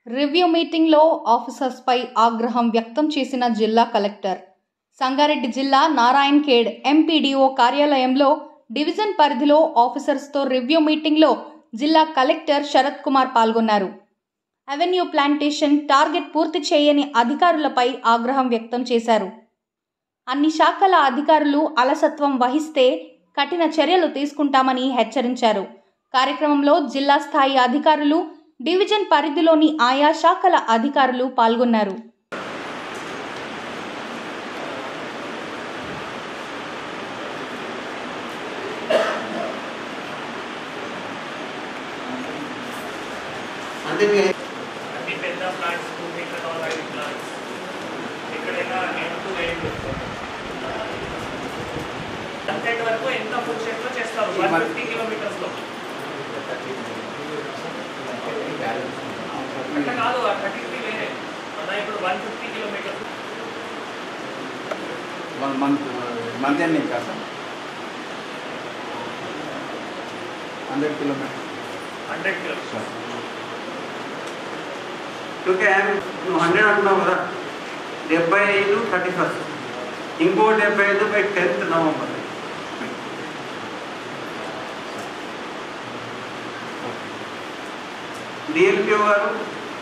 Review మీటింగ్లో ఆఫీసర్స్పై ఆగ్రహం వ్యక్తం చేసిన జిల్లా కలెక్టర్. సంగారెడ్డి జిల్లా నారాయణ్ ఖేడ్ ఎంపీడీఓ కార్యాలయంలో డివిజన్ పరిధిలో ఆఫీసర్స్తో రివ్యూ మీటింగ్లో జిల్లా కలెక్టర్ శరత్ కుమార్ పాల్గొన్నారు. అవెన్యూ ప్లాంటేషన్ టార్గెట్ పూర్తి చేయని అధికారులపై ఆగ్రహం వ్యక్తం చేశారు. అన్ని శాఖల అధికారులు అలసత్వం వహిస్తే కఠిన చర్యలు తీసుకుంటామని హెచ్చరించారు. కార్యక్రమంలో జిల్లా స్థాయి అధికారులు, డివిజన్ పరిధిలోని ఆయా శాఖల అధికారులు పాల్గొన్నారు. అన్ని పెద్ద ప్లాంట్స్ 2 మీటర్ ఆల్ 5 ప్లాంట్స్ ఎక్కడైనా ఎండ్ టు ఎండ్ కంటెంట్ వరకు ఎంత ఫుడ్ షెడ్ లో చేస్తారు 150 కిలోమీటర్స్ లో అంటే కాదు ఆ 33 వేరే మన ఇప్పుడు 150 కిలోమీటర్స్ 1 మంత్ ఎండింగ్ కాదు 100 కిలోమీటర్స్ 100 కిలోమీటర్స్ क्योंकि 100 అంటున్నావు కదా 75 31 ఇంకో 75 బై 10th నవంబర్ డిఎల్పిఓ గారు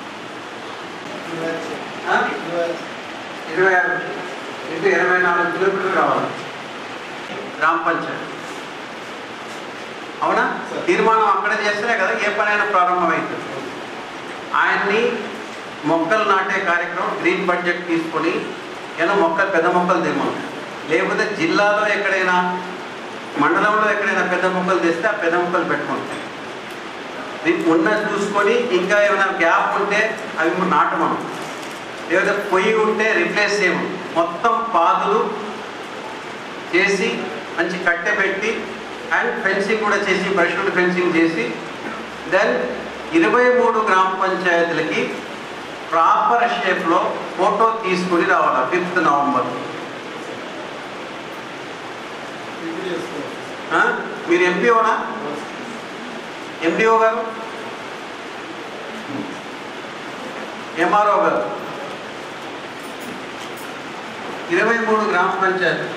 24 కిలోమీటర్లు కావాలి గ్రామ పంచాయతీ. అవునా? తీర్మానం అక్కడ చేస్తేనే కదా ఏ పనైనా ప్రారంభమైంది. ఆయన్ని మొక్కలు నాటే కార్యక్రమం గ్రీన్ బడ్జెట్ తీసుకొని ఏదో మొక్కలు పెద్ద మొక్కలు తెమ్మను, లేకపోతే జిల్లాలో ఎక్కడైనా మండలంలో ఎక్కడైనా పెద్ద మొక్కలు తెస్తే ఆ పెద్ద మొక్కలు పెట్టుకుంటాం. దీనికి ఉన్నది చూసుకొని ఇంకా ఏమైనా గ్యాప్ ఉంటే అవి నాటమను, లేకపోతే పొయ్యి ఉంటే రిప్లేస్ చేయము. మొత్తం పాదులు చేసి మంచి కట్టె పెట్టి అండ్ ఫెన్సింగ్ కూడా చేసి బ్రష్డ్ ఫెన్సింగ్ చేసి దెన్ 23 గ్రామ పంచాయతీలకి ప్రాపర్ షేప్లో ఫోటో తీసుకుని రావాలి 5th నవంబర్. మీరు ఎంపీఓనా? ఎండిఓ గారు, ఎంఆర్ఓ గారు 23 గ్రామ పంచాయతీ.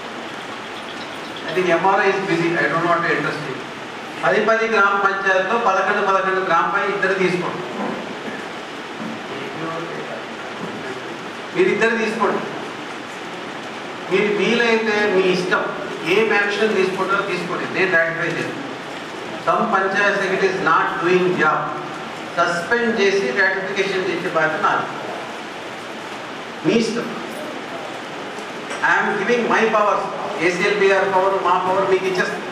I think MRO is busy, I don't not interesting. 10 గ్రామ పంచాయతీలో 11 గ్రామ పై ఇద్దరు తీసుకోండి. మీరిద్దరు తీసుకోండి. మీరు వీలైతే మీ ఇష్టం ఏం యాక్షన్ తీసుకుంటారో తీసుకోండి. నేను రాటిఫై చేస్తాను. Some panchayat secretary is not doing job, suspend చేసి రాటిఫికేషన్ చేసే బాధ్యత నాది. మీ ఇష్టం. I'm giving my powers. ACLB గారి పవర్, మా పవర్ మీకు ఇచ్చేస్తాం.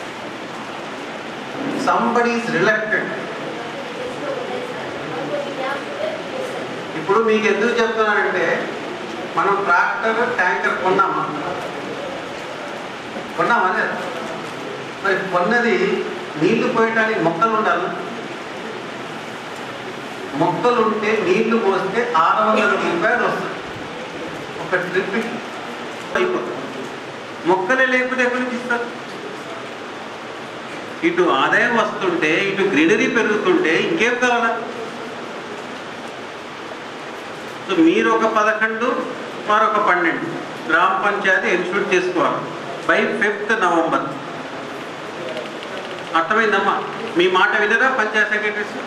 Somebody is relucted. ఇప్పుడు మీకు ఎందుకు చెప్తున్నానంటే మనం ట్రాక్టర్ ట్యాంకర్ కొన్నామా లేదా? మరి కొన్నది నీళ్లు పోయటానికి మొక్కలు ఉండాలి. మొక్కలు ఉంటే నీళ్లు పోస్తే 600 రూపాయలు వస్తుంది ఒక ట్రిప్ అయిపోతుంది. మొక్కలే లేకపోతే ఎక్కడి నుంచి ఇస్తారు? ఇటు ఆదాయం వస్తుంటే ఇటు గ్రీనరీ పెరుగుతుంటే ఇంకేం కావాలా? సో మీరు ఒక 11 మరొక 12 గ్రామ పంచాయతీ ఇన్స్టిట్యూట్ చేసుకోవాలి బై 5th నవంబర్. అర్థమైందమ్మా? మీ మాట వినరా పంచాయత్ సెక్రటరీస్?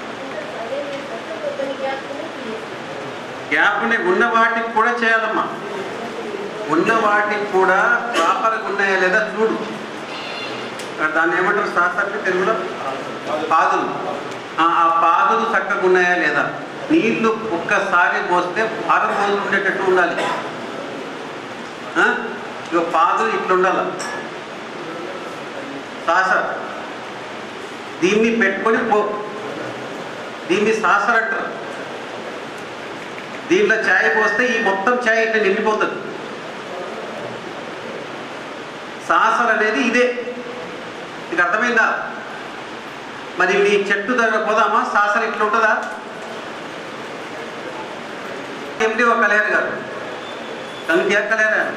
గ్యాప్ ఉన్న వాటికి కూడా చేయాలమ్మా. ఉన్న వాటికి కూడా ప్రాపర్గా ఉన్నాయా లేదా చూడు. దాన్ని ఏమంటారు శాస్త్రానికి తెలుగులో? పాదులు. ఆ పాదులు చక్కగా ఉన్నాయా లేదా? నీళ్లు ఒక్కసారి పోస్తే 6 రోజులు ఉండేటట్టు ఉండాలి. ఇక పాదులు ఇట్లుండాలి. సాసర్ దీన్ని పెట్టుకొని దీన్ని సాసర్ అంటారు. దీంట్లో ఛాయ్ పోస్తే ఈ మొత్తం ఛాయ్ ఇట్లా నిండిపోతుంది. సాసర్ అనేది ఇదే. ఇది అర్థమైందా? మరి మీ చెట్టు దగ్గర పోదామా? సాసర్ ఇట్లా ఉంటుందా? ఎండిఓ కళ్యాణ్ గారు क्या कलर है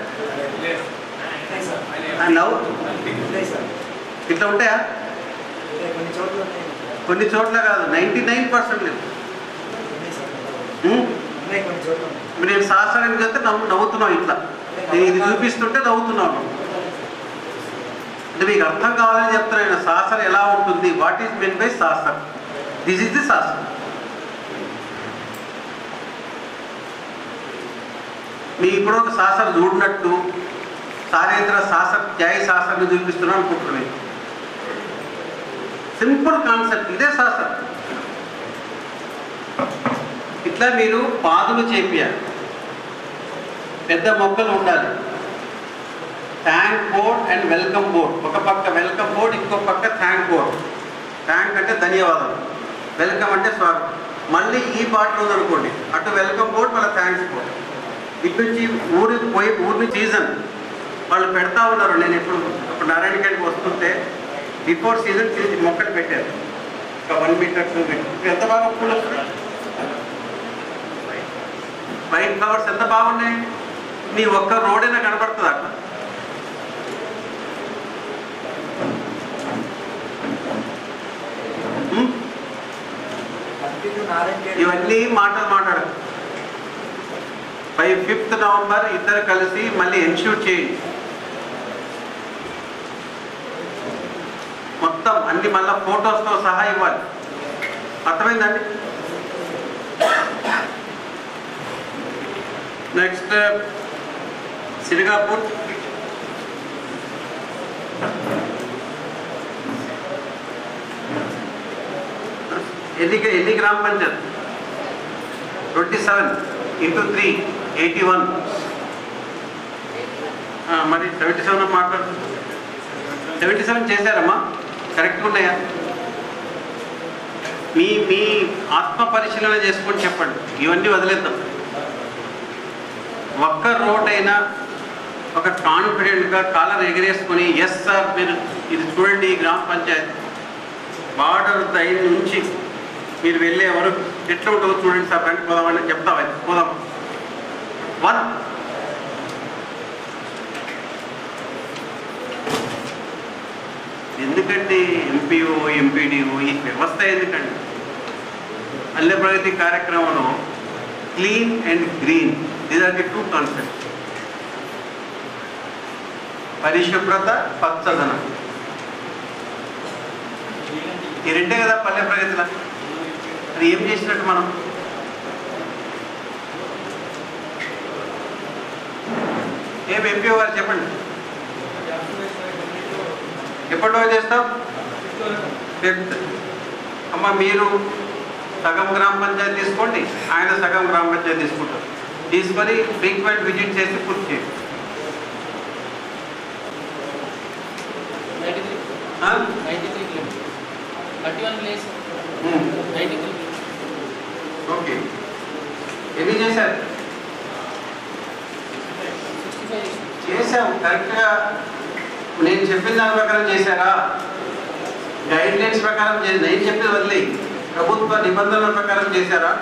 నవ్వు ఇట్లా ఉంటాయా? కొన్ని చోట్ల కాదు, 99% లేదు. నేను శాస్త్రం చెప్తే నవ్వుతున్నావు ఇట్లా, నేను ఇది చూపిస్తుంటే నవ్వుతున్నావు. అంటే మీకు అర్థం కావాలని చెప్తున్నాను. శాస్త్రం ఎలా ఉంటుంది, వాట్ ఈస్ మీన్ బై శాస్త్రం, దిస్ ఇస్ ది శాస్త్రం. మీ ఇప్పుడు ఒక శాస్త్రం చూడనట్టు సారేంద్ర శాస్త్ర ధ్యాయ శాస్త్రాన్ని చూపిస్తున్నాను అనుకుంటున్నాను. సింపుల్ కాన్సెప్ట్, ఇదే శాస్త్రం. ఇట్లా మీరు పాదులు చేపియాలి, పెద్ద మొక్కలు ఉండాలి. Thank board and welcome board, ఒక పక్క వెల్కమ్ బోర్డ్, ఇంకో పక్క థ్యాంక్ బోర్డ్. థ్యాంక్ అంటే ధన్యవాదాలు, వెల్కమ్ అంటే స్వాగతం. మళ్ళీ ఈ పాటలు ఉందనుకోండి, అటు వెల్కమ్ బోర్డ్ మళ్ళీ థ్యాంక్స్ బోర్డ్. ఇటు నుంచి ఊరి సీజన్ వాళ్ళు పెడతా ఉన్నారు. నేను ఇప్పుడు నారాయణగఢ్కి వస్తుంటే బిఫోర్ సీజన్ మొక్కలు పెట్టారు, ఒక 1 మీటర్ 2 మీటర్. ఎంత బాగా పూలు వస్తున్నాయి, వైట్ ఫ్లవర్స్ ఎంత బాగున్నాయి. నీ ఒక్క రోడైనా కనపడుతుంది అక్కడ. ఇవన్నీ మాటలు మాట్లాడు. 5th నవంబర్ ఇద్దరు కలిసి మళ్ళీ ఇన్స్టిట్యూట్ చేయండి. మొత్తం అన్ని మళ్ళీ ఫొటోస్తో సహా ఇవ్వాలి. అర్థమైందండి? నెక్స్ట్ సిరిగాపూర్, ఎన్ని గ్రామ పంచాయత్? 27 × 3 81. మరి 77 మాట్లాడు. 77 చేశారమ్మా, కరెక్ట్గా ఉన్నాయా? మీ ఆత్మ పరిశీలన చేసుకొని చెప్పండి. ఇవన్నీ వదిలేద్దాం. ఒక్క రోడ్ అయినా ఒక కాన్ఫిడెంట్గా కాలర్ ఎగిరేసుకొని, ఎస్ సార్ మీరు ఇది చూడండి, ఈ గ్రామ పంచాయతీ బార్డర్ దైన్ నుంచి మీరు వెళ్ళే వరకు ఎట్లా ఉంటుందో చూడండి సార్, రండి పోదామని చెప్తావా? పోదాం. 1 ఎందుకండి ఎంపీఓ ఎంపీడీఓ ఈ వ్యవస్థ ఎందుకండి? పల్లె ప్రగతి కార్యక్రమంలో clean and green, these are the 2 concepts. పరిశుభ్రత, పచ్చదనం, ఈ రెండే కదా పల్లె ప్రగతిలో. అది ఏం చేసినట్టు మనం? ఏం ఎంపీఓ గారు చెప్పండి, ఎప్పటి వరకు చేస్తాం? 5th. అమ్మ మీరు సగం గ్రామ పంచాయతీ తీసుకోండి, ఆయన సగం గ్రామ పంచాయతీ తీసుకుంటారు. తీసుకొని ఫ్రీక్వెంట్ విజిట్ చేసి పూర్తి చేయండి. 93 ఓకే, ఎన్ని చేశారు? చేసాము కరెక్ట్గా. నేను చెప్పిన దాని ప్రకారం చేశారా? గైడ్ లైన్స్ ప్రకారం నేను చెప్పేది వదిలే, ప్రభుత్వ నిబంధనల ప్రకారం చేశారా?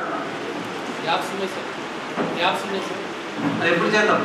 అది ఎప్పుడు చేద్దాం?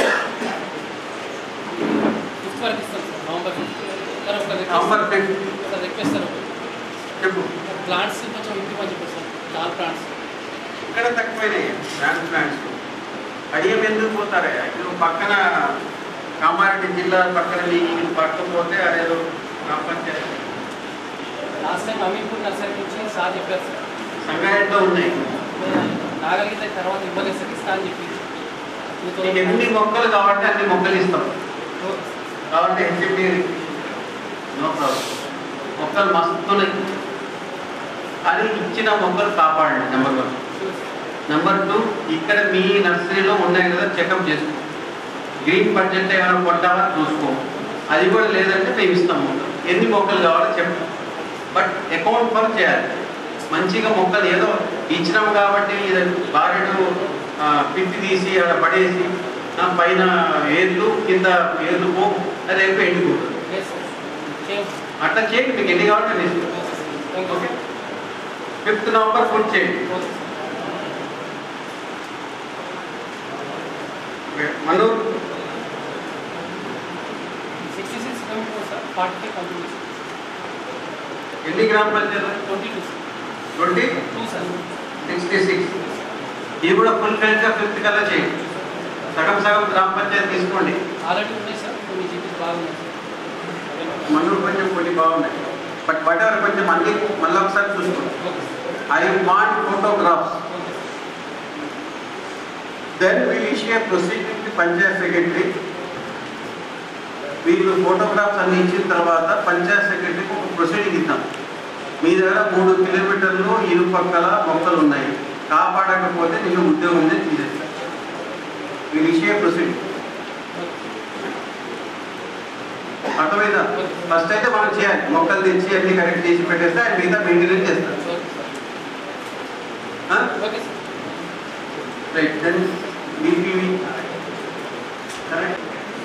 November 5th. చెప్పు. ప్లాంట్స్ కొంచెం ఇంప్రూవ్ చెప్పండి సార్. 4 ప్లాంట్స్ ఇక్కడ తక్కువైనాయి. ప్లాంట్స్ అడియం ఎందుకు పోతారా? ఇప్పుడు పక్కన కామారెడ్డి జిల్లా పక్కన మీకు పట్టకపోతే అదేదో గ్రామ పంచాయతీ. లాస్ట్ టైం అమీర్పూర్ నర్సరీ నుంచి సార్ చెప్పారు సార్. సంగారెడ్డిలో ఉన్నాయి. నాగలిగితే తర్వాత ఇవ్వలేదు సార్, ఇస్తా అని చెప్పి. మీకు ఎన్ని మొక్కలు కావాలంటే అన్ని మొక్కలు ఇస్తాం. కాబట్టి హెచ్ఎండి నో ప్రాబ్లం. మొక్కలు మస్తున్నాయి, కానీ ఇచ్చిన మొక్కలు కాపాడండి. నెంబర్ 1. నెంబర్ 2, ఇక్కడ మీ నర్సరీలో ఉన్నాయి కదా, చెకప్ చేసుకో. గ్రీన్ బడ్జెట్ ఏమైనా కొట్టాలా చూసుకో. అది కూడా లేదంటే మేము ఇస్తాము. ఎన్ని మొక్కలు కావాలో చెప్పు, బట్ అకౌంట్ ఫర్ చేయాలి. మంచిగా మొక్కలు ఏదో ఇచ్చినాము కాబట్టి ఇది బారెడు పిత్తి తీసి అక్కడ పడేసి పైన ఏర్లు కింద ఏర్లు పో, అది ఎక్కువ ఎండిపోతుంది. అట్లా చేయండి, మీకు ఎన్ని కావాలంటే నేను ఇస్తాను. ఓకే, 5th నవంబర్ పూర్తి చేయండి. Manoor 66 kilometres sir, 40 complete. ఎన్ని గ్రామ పంచాయతీ? 22 22 సార్. 66. ఇవి కూడా ఫుల్ ఫ్లెడ్జ్గా 5th కల్లా చేయండి. సగం సగం గ్రామ పంచాయతీ తీసుకోండి. ఆల్రెడీ ఉన్నాయి సార్, కొన్ని జీపీస్ బాగున్నాయి సార్. మనూరు కొంచెం కొన్ని బాగున్నాయి, బట్ వాట్ ఎవర్ కొంచెం అన్ని మళ్ళీ ఒకసారి చూసుకోండి. I want photographs. Then will issue a proceeding to panchayat secretary. వీళ్ళు ఫోటోగ్రాఫ్స్ అన్ని ఇచ్చిన తర్వాత పంచాయత్ సెక్రటరీకి ఒక ప్రొసీడింగ్ ఇద్దాం. మీ దగ్గర 3 కిలోమీటర్లు ఇరుపక్కల మొక్కలు ఉన్నాయి, కాపాడకపోతే నేను ఉద్యోగం నుంచి తీసేస్తాను. వీళ్ళు ఇష్యూ ఏ ప్రొసీడింగ్. అర్థమైందా? ఫస్ట్ అయితే మనం చేయాలి, మొక్కలు తెచ్చి అన్ని కరెక్ట్ చేసి పెట్టేస్తే ఆయన మిగతా మెయింటెనెన్స్ చేస్తారు. Right. Then BPV correct.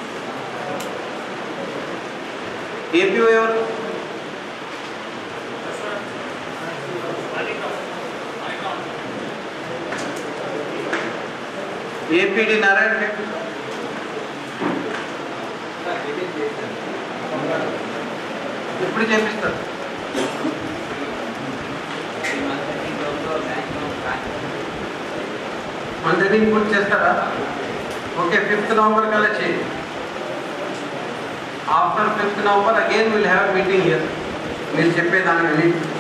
APO ఎవరు? ఏపీడి నారాయణ రెడ్డి. ఎప్పుడు చేపిస్తారు? మన దగ్గర పూర్తి చేస్తారా? ఓకే, 5th November కల్లా చేయండి. After 5th November again will have meeting here. మీరు చెప్పేదానికని